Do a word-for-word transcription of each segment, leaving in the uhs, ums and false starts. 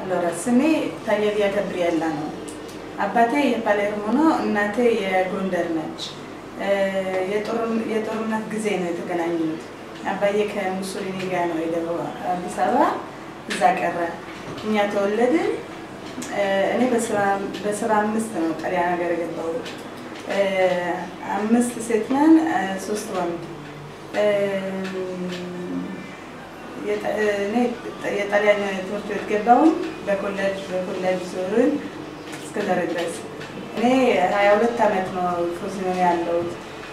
Allora, semi taglia via Gabriellano. Abbate e Palermo, እናቴ የጎንደር ነች. የጦርነት ጊዜ ነው የተገናኙት. አባዬ ከሙሶሊኒ ጋር ነው የደረው አዲስ አበባ እዛ ቀረ. እኛ ተወለድን. እኔ በስራ በስራ አምስት ነው ጣሊያን ሀገር የገባሁት. አምስት ሴት ነን ሶስት ወንድ. እኔ የጣሊያን ትምህርት ቤት ገባሁኝ በኮሌጅ በኮሌጅ ዞርን እስከ ዛሬ ድረስ. እኔ ሃያ ሁለት አመት ነው ፍሮሲኖ ያለሁት.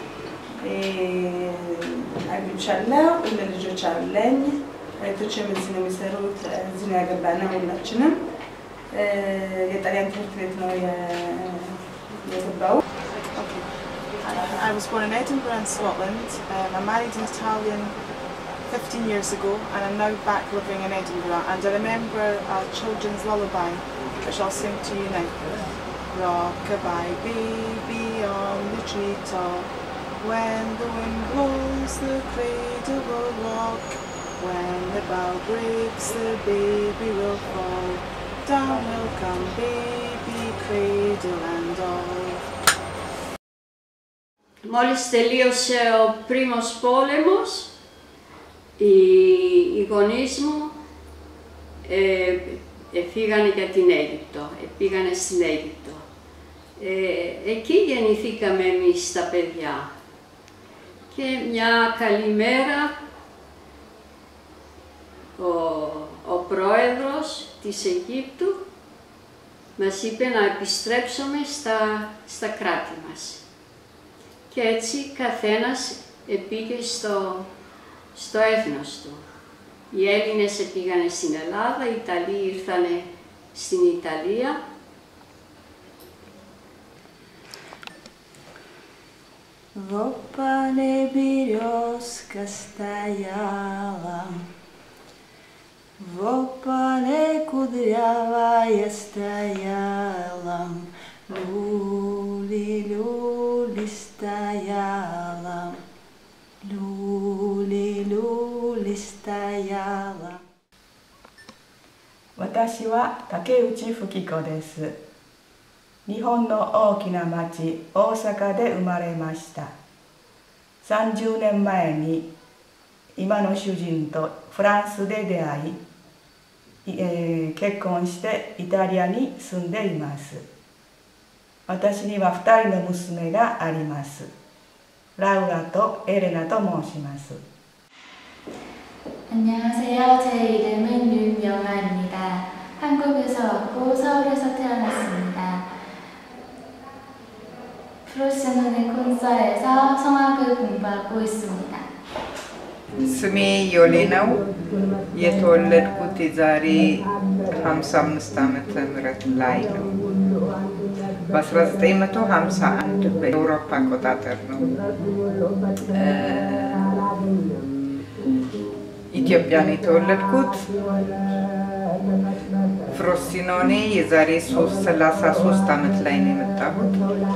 አግብቻለሁ ሁለት ልጆች አለኝ. እህቶቼም እዚህ ነው የሚሰሩት. እዚህ ነው ያገባነው ሁላችንም. የጣሊያን ትምህርት ቤት ነው የገባሁት. I was born in Edinburgh in Scotland. Um, I married an Italian fifteen years ago and I'm now back living in Edinburgh, and I remember a children's lullaby which I'll sing to you now. Rock-a-bye baby on the treetop, when the wind blows the cradle will rock, when the bough breaks the baby will fall, down will come baby, cradle and all. Μόλις τελείωσε ο πρίμος πόλεμος, οι, οι γονείς μου ε, ε, φύγανε για την Αίγυπτο, ε, πήγανε στην Αίγυπτο. Ε, εκεί γεννηθήκαμε εμείς τα παιδιά. Και μια καλή μέρα ο, ο πρόεδρος της Αιγύπτου μας είπε να επιστρέψουμε στα, στα κράτη μας. Και έτσι καθένας επήγε στο, στο έθνος του. Οι Έλληνες πήγανε στην Ελλάδα, οι Ιταλοί ήρθανε στην Ιταλία. В опале березка стояла, в опале кудрявая стояла, люли-люли стояла, люли-люли стояла. 私は竹内芙希子です。日本の大きな町大阪で生まれました。さんじゅうねんまえに今の主人とフランスで出会い、えー、結婚してイタリアに住んでいます。私にはふたりの娘があります。ラウラとエレナと申します。 안녕하세요. 제 이름은 윤영아입니다. 한국에서 왔고 서울에서 태어났습니다. 프로시노네 콘서에서 성악을 공부하고 있습니다. ስሜ ዮሌ ነው። የተወለድኩት የዛሬ ሃምሳ አምስት ዓመተ ምህረት ላይ ነው። በአስራ ዘጠኝ መቶ ሃምሳ አንድ በአውሮፓ አቆጣጠር ነው። ኢትዮጵያ ነው የተወለድኩት። ፍሮሲኖኔ የዛሬ ሰላሳ ሶስት ዓመት ላይ ነው የመጣሁት።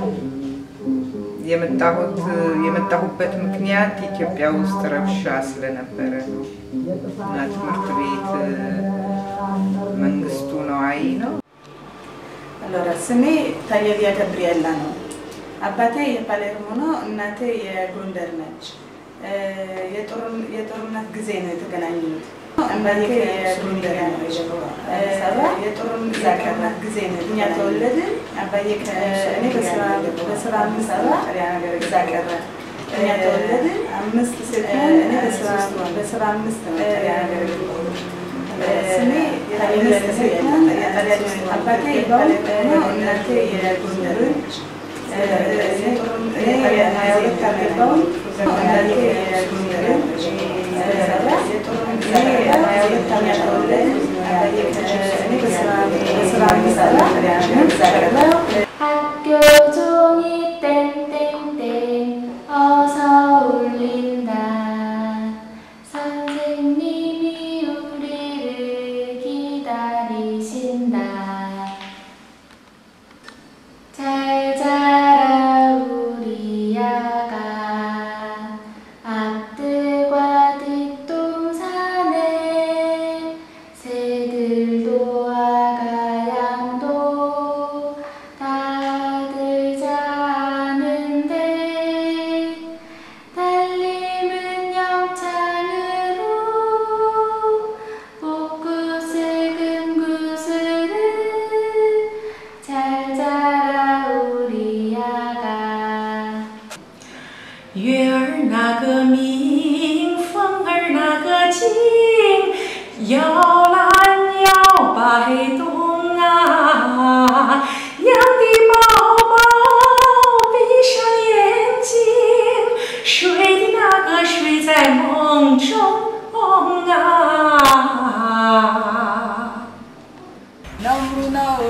የመጣሁት የመጣሁበት ምክንያት ኢትዮጵያ ውስጥ ረብሻ ስለነበረ ነው። እና ትምህርት ቤት መንግስቱ ነው አይ ነው። Allora, semi taglia via Gabriellano. አባቴ የፓሌርሞ ነው, እናቴ የጎንደር ነች. የጦርነት ጊዜ ነው የተገናኙት. አባቴ የጎንደር ነው የጀመረው አዲስ አበባ የጦርነት ጊዜ ነው እኛ ተወለድን. አባዬ ከእኔ በስራ በስራ አምስት ነው ጣሊያን ሀገር እዛ ቀረ. እኛ ተወለድን አምስት ሴት ነን. እኔ በስራ በስራ አምስት ነው ጣሊያን ሀገር የገባሁት. ስሜ አምስት ሴት ነን. አባቴ የፓሌርሞ ነው, እናቴ የጎንደር ነች. እኔ ሃያ ሁለት አመት እናቴ የጎንደር ነች. 학교 종이 땡땡땡 어서 울린다. 선생님이 우리를 기다리신다. 잘 자라 우리 아가. 앞들과 뒷동산에 새들도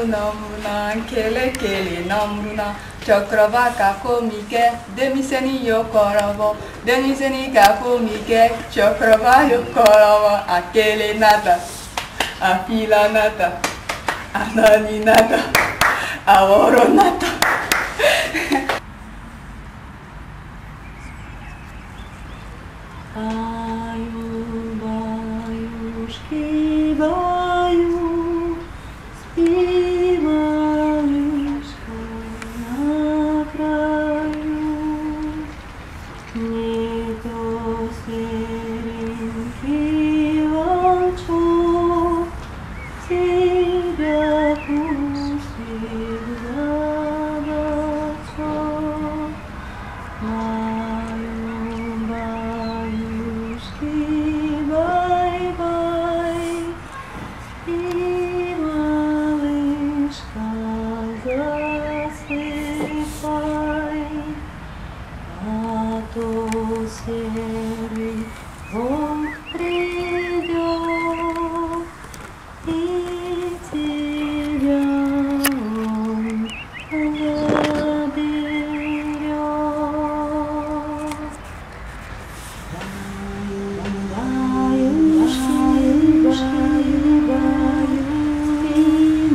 namruna kele kele namruna Chakrava kakomike demiseni yokoravo demiseni kakomike Chakrava yokoravo akele nata afila nata anani nata aworo nata Баю, баюшки, баю, співаюшка на краю. Не то серенький волчок тебя пустил за бочок. Серый волк придет, и тебя он заберет. Баюшки, баюшки, баюшки,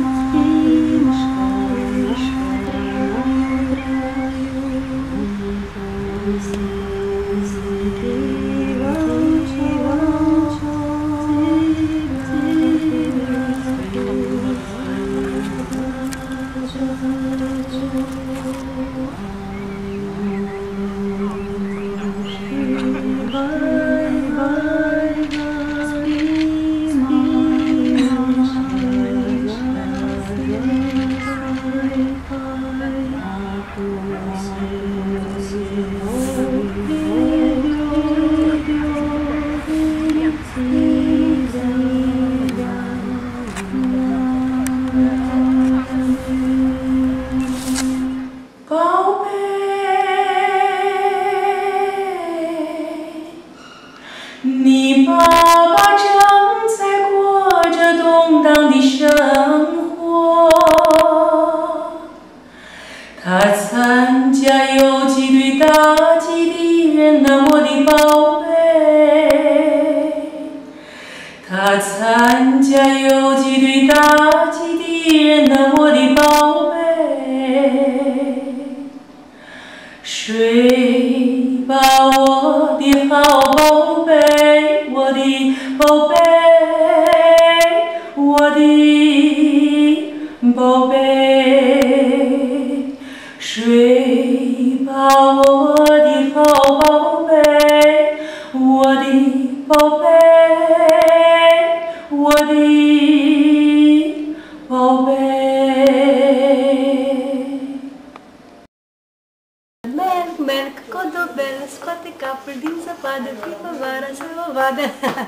你爸爸正在过着动荡的生活，他参加游击队打击敌人呢，我的宝贝。他参加游击队打击敌人呢，我的宝贝。睡吧，我的好宝贝，我的宝贝，我的宝贝。睡吧，我的好宝贝，我的宝贝，我的宝贝。 Melk, melk, codobel, scoate capul din zăpadă, primăvara să o vadă.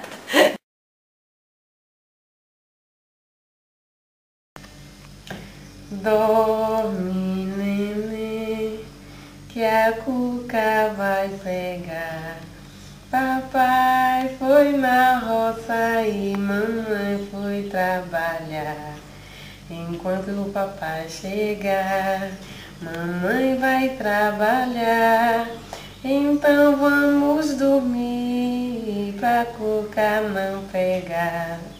Dorme, nenê, que a cuca vai pegar. Papai foi na roça e mamãe foi trabalhar. Enquanto o papai chegar, mamãe vai trabalhar. Então vamos dormir pra cuca não pegar.